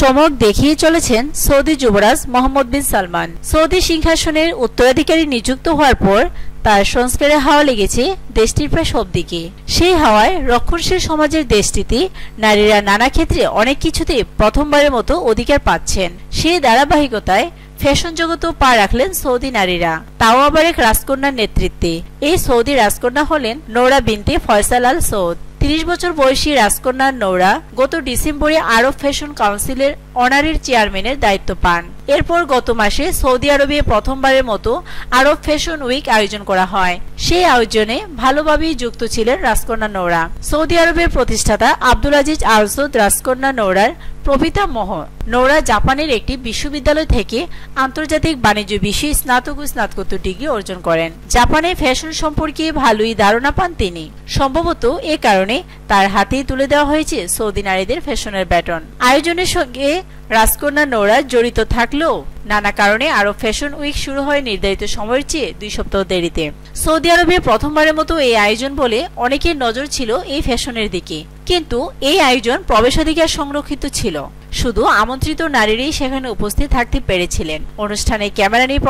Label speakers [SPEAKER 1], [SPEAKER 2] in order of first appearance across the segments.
[SPEAKER 1] চমক দেখিয়ে চলেছেন সৌদি যুবরাজ মোহাম্মদ বিন সালমান। সৌদি সিংহাসনের উত্তরাধিকারী নিযুক্ত হওয়ার পর তার সংস্কারে হাওয়া লেগেছে দেশটির প্রায় সব দিকে। সেই হাওয়ায় রক্ষণশীল সমাজের দেশটিতে নারীরা নানা ক্ষেত্রে অনেক কিছুতে প্রথমবারের মতো অধিকার পাচ্ছেন। সেই ধারাবাহিকতায় ফ্যাশন জগতেও পা রাখলেন সৌদি নারীরা, তাও আবার এক রাজকন্যার নেতৃত্বে। এই সৌদি রাজকন্যা হলেন নৌরা বিনতে ফয়সাল আল সৌদ। 30 বছর বয়সী রাজকন্যা নৌরা গত ডিসেম্বরে আরব ফ্যাশন কাউন্সিলের অনারের চেয়ারম্যানের দায়িত্ব পান। এরপর গত মাসে সৌদি আরবে প্রথমবারের মতো আরব ফ্যাশন উইক আয়োজন করা হয়। সেই আয়োজনে ভালোভাবেই যুক্ত ছিলেন রাজকন্যা নৌরা। সৌদি আরবের প্রতিষ্ঠাতা আব্দুল আজিজ আল সৌদ রাজকন্যা নৌরার প্রপিতামহ। নৌরা জাপানের একটি বিশ্ববিদ্যালয় থেকে আন্তর্জাতিক বাণিজ্য বিষয়ে স্নাতক ও স্নাতকোত্তর ডিগ্রি অর্জন করেন। জাপানে ফ্যাশন সম্পর্কে ভালোই ধারণা পান তিনি। সম্ভবত এ কারণে তার হাতেই তুলে দেওয়া হয়েছে সৌদি নারীদের ফ্যাশনের ব্যাটন। আয়োজনের সঙ্গে রাজকন্যা নৌরা জড়িত থাকলেও নানা কারণে আরব ফ্যাশন উইক শুরু হয় নির্ধারিত সময়ের চেয়ে 2 সপ্তাহ দেরিতে। সৌদি আরবে প্রথমবারের মতো এই আয়োজন বলে অনেকের নজর ছিল এই ফ্যাশনের দিকে, কিন্তু এই আয়োজন প্রবেশাধিকার সংরক্ষিত ছিল। শুধু আমন্ত্রিত নারীরাই সেখানে উপস্থিত থাকতে পেরেছিলেন। অনুষ্ঠানে ক্যামেরা নিয়ে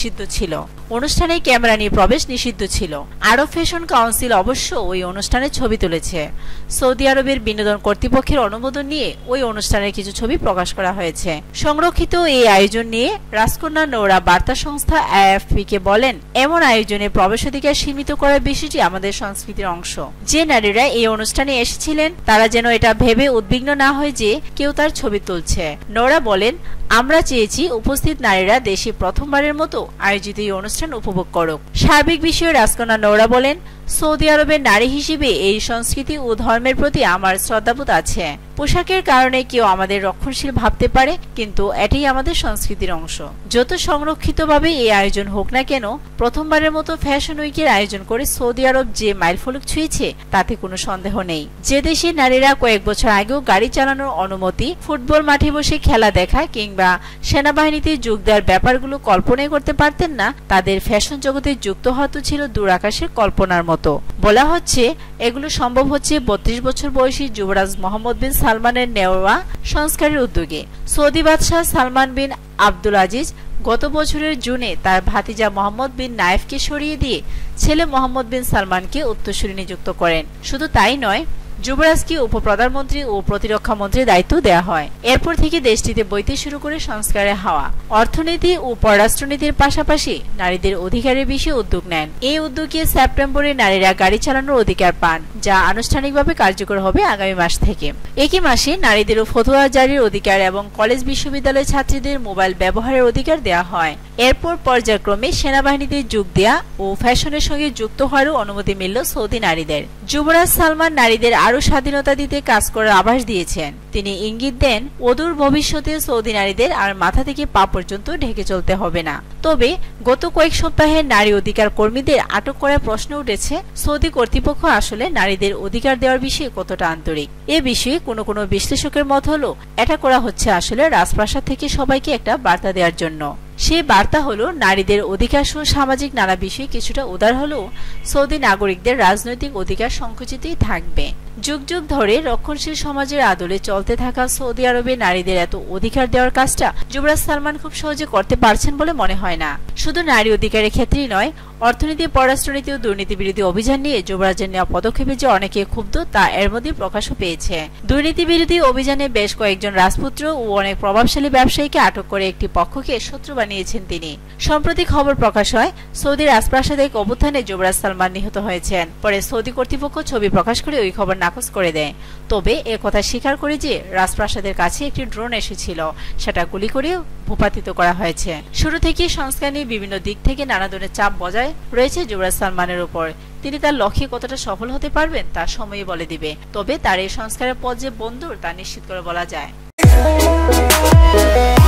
[SPEAKER 1] প্রবেশ নিষিদ্ধ ছিল। আরব ফ্যাশন কাউন্সিল অবশ্য ওই অনুষ্ঠানের ছবি তুলেছে। সৌদি আরবের বিনোদন কর্তৃপক্ষের অনুমোদন নিয়ে ওই অনুষ্ঠানের কিছু ছবি প্রকাশ করা হয়েছে। সংরক্ষিত এই আয়োজন নিয়ে রাজকন্যা নৌরা বার্তা সংস্থা AFP কে বলেন, এমন আয়োজনে প্রবেশাধিকার সীমিত করার বিষয়টি আমাদের সংস্কৃতির অংশ। যে নারীরা এই অনুষ্ঠানে এসেছিলেন তারা যেন এটা ভেবে উদ্বিগ্ন না হয় যে কেউ তার ছবি তুলছে। নৌরা বলেন, আমরা চেয়েছি উপস্থিত নারীরা দেশে প্রথমবারের মতো আয়োজিত এই অনুষ্ঠান উপভোগ করুক। সার্বিক বিষয়ে রাজকন্যা নৌরা বলেন, সৌদি আরবের নারী হিসেবে এই সংস্কৃতি ও ধর্মের প্রতি আমার শ্রদ্ধাবোধ আছে। পোশাকের কারণে কেউ আমাদের রক্ষণশীল ভাবতে পারে, কিন্তু এটাই আমাদের সংস্কৃতির অংশ। যত সংরক্ষিতভাবে এই আয়োজন হোক না কেন, প্রথমবারের মতো ফ্যাশন উইকের আয়োজন করে সৌদি আরব যে মাইলফলক ছুঁয়েছে তাতে কোনো সন্দেহ নেই। যে দেশে নারীরা কয়েক বছর আগেও গাড়ি চালানোর অনুমতি, ফুটবল মাঠে বসে খেলা দেখা কিংবা সেনাবাহিনীতে যোগ দেওয়ার ব্যাপারগুলো কল্পনাই করতে পারতেন না, তাদের ফ্যাশন জগতে যুক্ত হতে ছিল দূরাকাশের কল্পনার মতো। বলা হচ্ছে এগুলো সম্ভব হচ্ছে 32 বছর বয়সী যুবরাজ মোহাম্মদ বিন সালমানের নেওয়া সংস্কারের উদ্যোগে। সৌদি বাদশাহ সালমান বিন আব্দুল আজিজ গত বছরের জুনে তার ভাতিজা মোহাম্মদ বিন নায়েফকে সরিয়ে দিয়ে ছেলে মোহাম্মদ বিন সালমানকে উত্তরসূরি নিযুক্ত করেন। শুধু তাই নয়, যুবরাজকে উপপ্রধানমন্ত্রী ও প্রতিরক্ষা মন্ত্রীর দায়িত্ব দেওয়া হয়। এরপর থেকে দেশটিতে বইতে শুরু করে সংস্কারের হাওয়া। অর্থনীতি ও পররাষ্ট্রনীতির পাশাপাশি নারীদের অধিকারের বিষয়ে উদ্যোগ নেন। এই উদ্যোগে সেপ্টেম্বরে নারীরা গাড়ি চালানোর অধিকার পান, যা আনুষ্ঠানিকভাবে কার্যকর হবে আগামী মাস থেকে। একই মাসে নারীদের ফতোয়া জারির অধিকার এবং কলেজ বিশ্ববিদ্যালয় ছাত্রীদের মোবাইল ব্যবহারের অধিকার দেওয়া হয়। এরপর পর্যায়ক্রমে সেনাবাহিনীতে যোগ দেয়া ও ফ্যাশনের সঙ্গে যুক্ত হওয়ারও অনুমতি মিলল সৌদি নারীদের। যুবরাজ সালমান নারীদের আরো স্বাধীনতা দিতে কাজ করার আভাস দিয়েছেন। তিনি ইঙ্গিত দেন, অদূর ভবিষ্যতে সৌদি নারীদের আর মাথা থেকে পা পর্যন্ত ঢেকে চলতে হবে না। তবে গত কয়েক সপ্তাহে নারী অধিকার কর্মীদের আটক করার প্রশ্ন উঠেছে, সৌদি কর্তৃপক্ষ আসলে নারীদের অধিকার দেওয়ার বিষয়ে কতটা আন্তরিক। এ বিষয়ে কোনো বিশ্লেষকের মত হলো এটা করা হচ্ছে আসলে রাজপ্রাসাদ থেকে সবাইকে একটা বার্তা দেওয়ার জন্য। সে বার্তা হলো নারীদের অধিকার সহ সামাজিক নানা বিষয়ে কিছুটা উদার হলেও সৌদি নাগরিকদের রাজনৈতিক অধিকার সংকুচিতই থাকবে। যুগ যুগ ধরে রক্ষণশীল সমাজের আদলে চলতে থাকা সৌদি আরবে নারীদের এত অধিকার দেওয়ার কাজটা যুবরাজ সালমান খুব সহজে করতে পারছেন বলে মনে হয় না। শুধু নারী অধিকারের ক্ষেত্রেই নয়, অর্থনীতি, পররাষ্ট্রনীতি ও দুর্নীতি বিরোধী অভিযান নিয়ে যুবরাজের নেওয়া পদক্ষেপে যে অনেকে ক্ষুব্ধ তা এর মধ্যে প্রকাশও পেয়েছে। দুর্নীতি বিরোধী অভিযানে বেশ কয়েকজন রাজপুত্র ও অনেক প্রভাবশালী ব্যবসায়ীকে আটক করে একটি পক্ষকে শত্রু বানিয়েছেন তিনি। সম্প্রতি খবর প্রকাশ হয়, সৌদি রাজপ্রাসাদে এক অভ্যুত্থানে যুবরাজ সালমান নিহত হয়েছেন। পরে সৌদি কর্তৃপক্ষ ছবি প্রকাশ করে ওই খবর নাকচ করে দেয়। তবে এ কথা স্বীকার করে যে রাজপ্রাসাদের কাছে একটি ড্রোন এসেছিল, সেটা গুলি করে ভূপাতিত করা হয়েছে। শুরু থেকে সংস্কার নিয়ে বিভিন্ন দিক থেকে নানা ধরনের চাপ বজায় রয়েছে যুবরাজ সালমানের উপর। তিনি তার লক্ষ্যে কতটা সফল হতে পারবেন তা সময়ই বলে দিবে। তবে তার এই সংস্কারের পথ যে বন্ধুর তা নিশ্চিত করে বলা যায়।